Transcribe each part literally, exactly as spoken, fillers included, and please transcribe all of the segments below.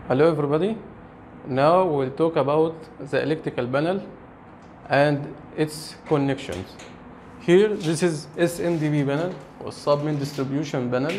Hello everybody. Now we'll talk about the electrical panel and its connections. Here this is S M D B panel or sub-main distribution panel,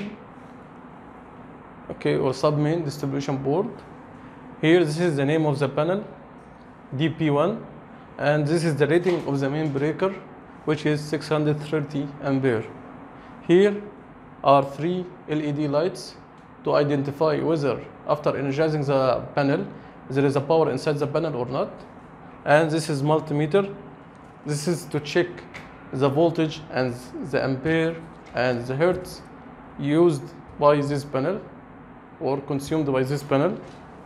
okay, or sub-main distribution board. Here this is the name of the panel, D P one, and this is the rating of the main breaker, which is six hundred thirty ampere. Here are three L E D lights to identify whether after energizing the panel there is a power inside the panel or not. And this is multimeter. This is to check the voltage and the ampere and the hertz used by this panel or consumed by this panel.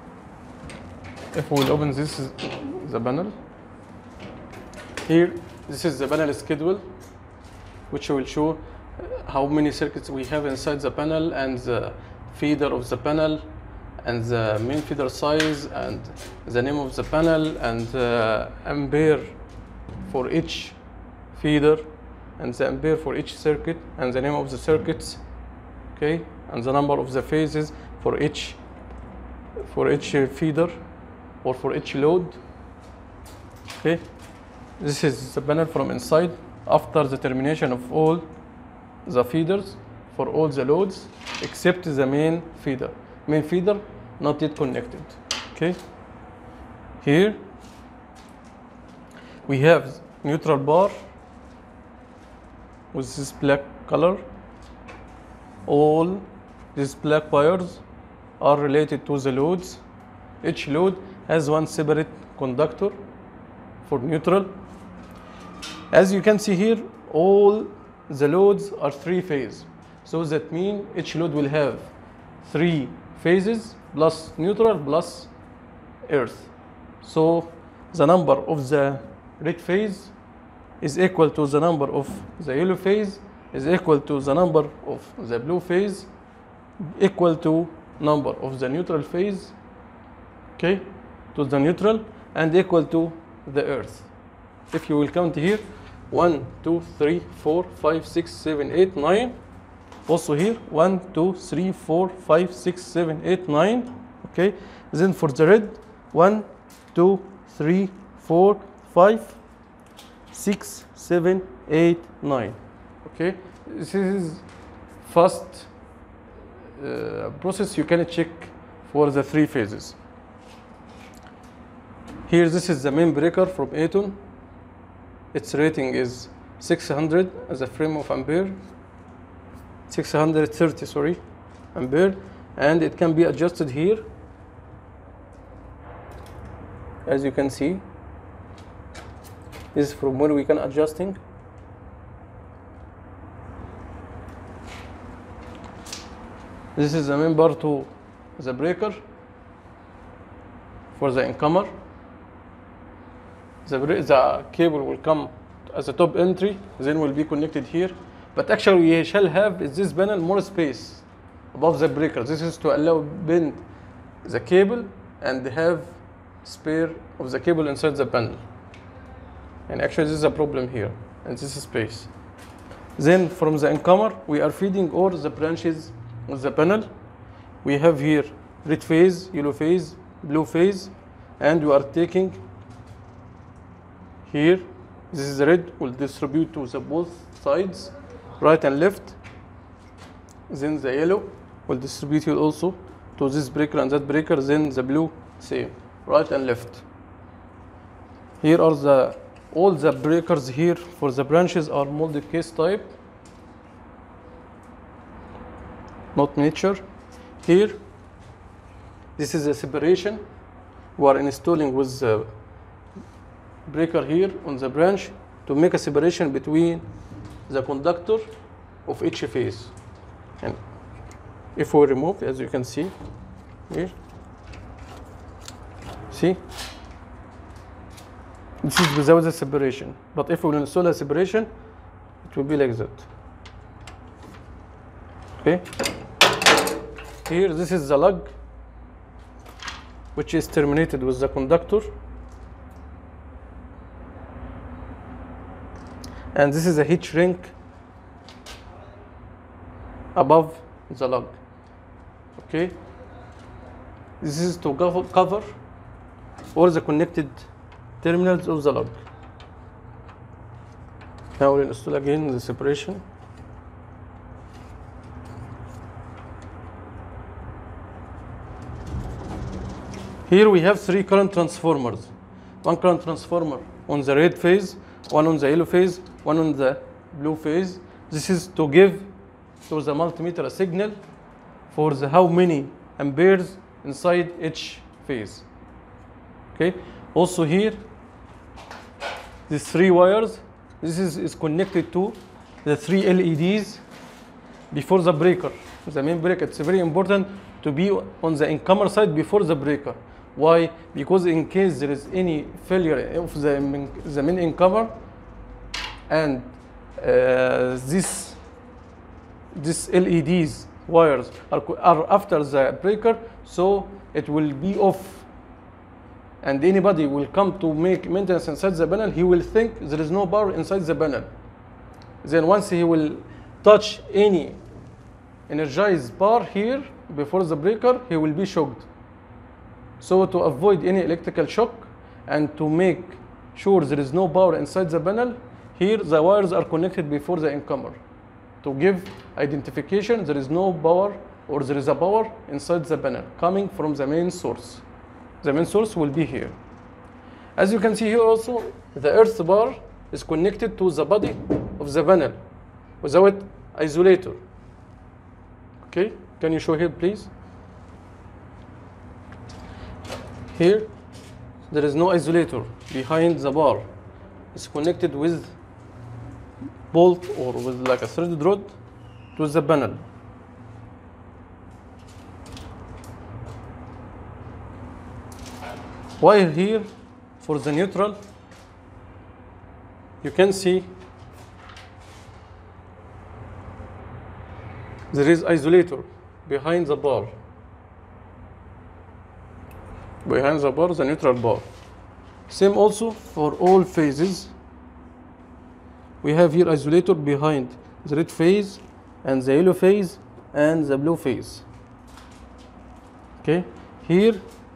If we will open this is the panel. Here this is the panel schedule, which will show how many circuits we have inside the panel and the feeder of the panel and the main feeder size and the name of the panel and uh, ampere for each feeder and the ampere for each circuit and the name of the circuits, okay, and the number of the phases for each for each feeder or for each load. Okay, this is the panel from inside after the termination of all the feeders for all the loads except the main feeder. Main feeder not yet connected. Okay. Here we have neutral bar with this black color. All these black wires are related to the loads. Each load has one separate conductor for neutral. As you can see here, all the loads are three phase. So that means each load will have three phases plus neutral plus earth. So the number of the red phase is equal to the number of the yellow phase is equal to the number of the blue phase equal to number of the neutral phase, okay, to the neutral, and equal to the earth. If you will count here, one, two, three, four, five, six, seven, eight, nine. Also here, one, two, three, four, five, six, seven, eight, nine. Okay. Then for the red, one, two, three, four, five, six, seven, eight, nine. Okay. This is fast uh, process. You can check for the three phases. Here, this is the main breaker from Eton. Its rating is six hundred as a frame of ampere. six hundred thirty, sorry, ampere, and it can be adjusted here, as you can see. This is from where we can adjusting. This is the main bar to the breaker for the incomer. The, the cable will come as a top entry, then will be connected here. But actually we shall have in this panel more space above the breaker. This is to allow bend the cable and have spare of the cable inside the panel. And actually this is a problem here, and this is space. Then from the incomer we are feeding all the branches of the panel. We have here red phase, yellow phase, blue phase, and we are taking here, this is the red, will distribute to the both sides, right and left. Then the yellow will distribute it also to this breaker and that breaker. Then the blue, same, right and left. Here are the all the breakers here for the branches are molded case type, not nature. Here, this is a separation we are installing with the breaker here on the branch to make a separation between the conductor of each phase. And if we remove, as you can see here, see, this is without the separation. But if we will install a separation, it will be like that. Okay. Here, this is the lug, which is terminated with the conductor. And this is a heat shrink above the lug. Okay. This is to cover, cover all the connected terminals of the log. Now we'll install again the separation. Here we have three current transformers. One current transformer on the red phase, one on the yellow phase, one on the blue phase. This is to give to the multimeter a signal for the how many amperes inside each phase. Okay. Also here, these three wires, this is, is connected to the three L E Ds before the breaker. The main breaker, it's very important to be on the incomer side before the breaker. Why? Because in case there is any failure of the, main, the main incomer and uh, this, this L E Ds wires are, are after the breaker, so it will be off. And anybody will come to make maintenance inside the panel, he will think there is no power inside the panel. Then once he will touch any energized bar here before the breaker, he will be shocked. So to avoid any electrical shock and to make sure there is no power inside the panel, here the wires are connected before the incomer to give identification there is no power or there is a power inside the panel coming from the main source. The main source will be here. As you can see here also, the earth bar is connected to the body of the panel without isolator. Okay, can you show here please? Here, there is no isolator behind the bar. It's connected with bolt or with like a threaded rod to the panel. While here, for the neutral, you can see there is isolator behind the bar. Behind the bar, the neutral bar. Same also for all phases. We have here isolator behind the red phase and the yellow phase and the blue phase. Okay, here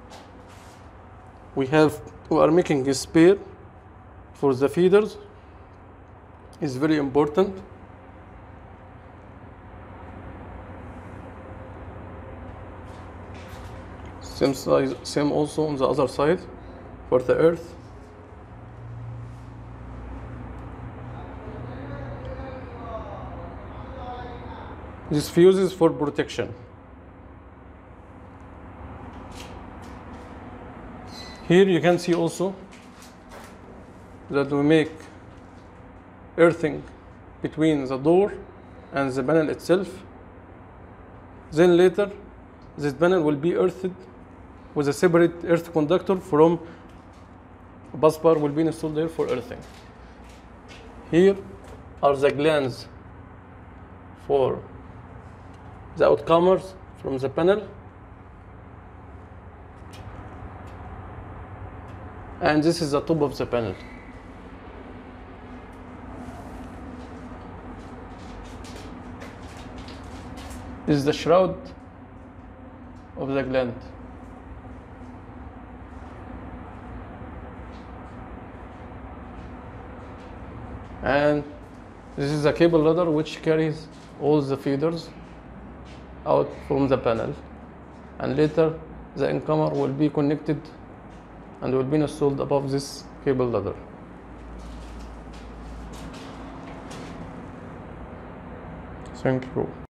we have we are making a spare for the feeders. Is very important. Same size, same also on the other side for the earth. This fuse is for protection. Here you can see also that we make earthing between the door and the panel itself. Then later this panel will be earthed with a separate earth conductor from a bus bar will be installed there for earthing. Here are the glands for the outcomers from the panel. And this is the top of the panel. This is the shroud of the gland. And this is a cable ladder which carries all the feeders out from the panel. And later the incomer will be connected and will be installed above this cable ladder. Thank you.